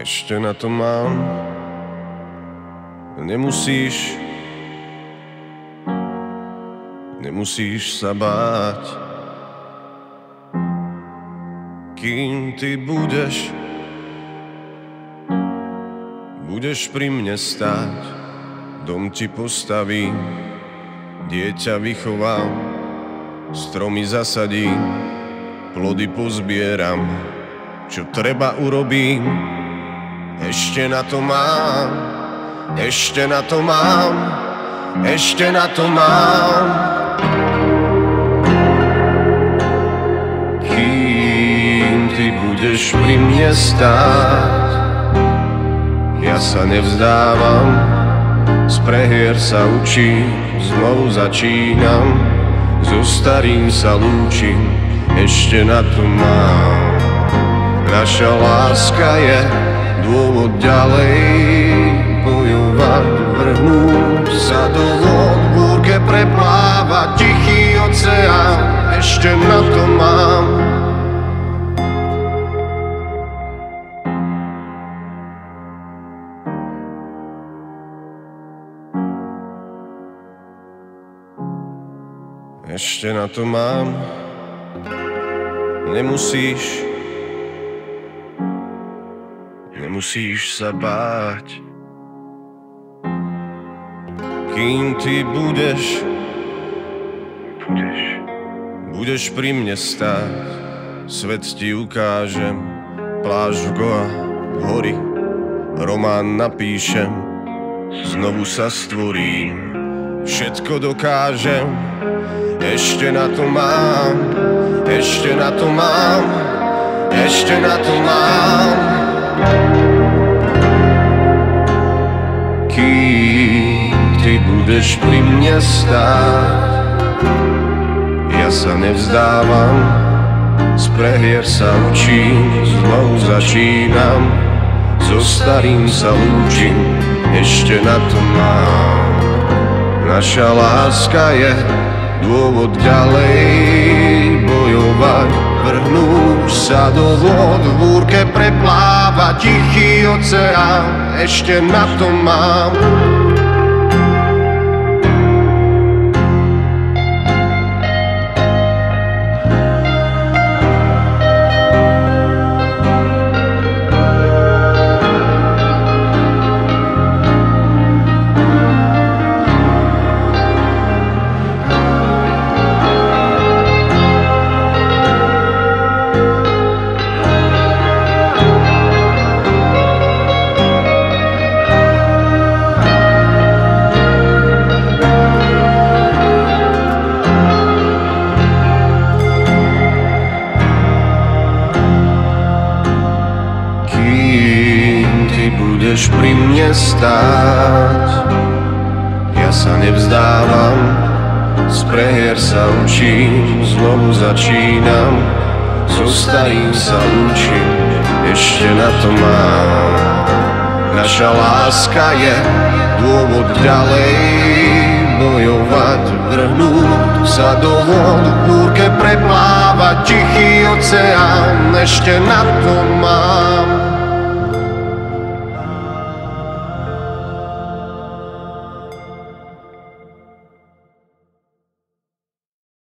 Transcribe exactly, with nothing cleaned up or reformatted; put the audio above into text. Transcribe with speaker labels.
Speaker 1: Ešte na to mám. Nemusíš, nemusíš sa báť, kým ty budeš, budeš pri mne stáť. Dom ti postavím, dieťa vychovám, stromy zasadím, plody pozbieram, čo treba urobím. Ešte na to mám, ešte na to mám, ešte na to mám. Kým ty budeš pri mne stáť, ja sa nevzdávam, z prehier sa učím, znovu začínam, so starým sa lúčim. Ešte na to mám. Naša láska je dôvod ďalej bojovať, vrhnúť sa do vod, v búrke preplávať tichý oceán. Ešte na to mám. Ešte na to mám. Nemusíš, nemusíš sa báť, kým ty budeš, budeš, budeš pri mne stáť. Svet ti ukážem, pláž v Goa, hory, román napíšem, znovu sa stvorím, všetko dokážem. Ešte na to mám, ešte na to mám, ešte na to mám. Kým ty budeš pri mne stáť, ja sa nevzdávam, z prehier sa učím, znovu začínam, so starým sa lúčim. Ešte na to mám. Naša láska je dôvod ďalej bojovať, vrhnúť sa do vod, v búrke preplávať tichý oceán. Ešte na to mám. Budeš pri mne stáť, ja sa nevzdávam, z prehier sa učím, znovu začínam, so starým sa lúčim. Ešte na to mám. Naša láska je dôvod ďalej bojovať, vrhnúť sa do vod, v búrke preplávať tichý oceán. Ešte na to mám.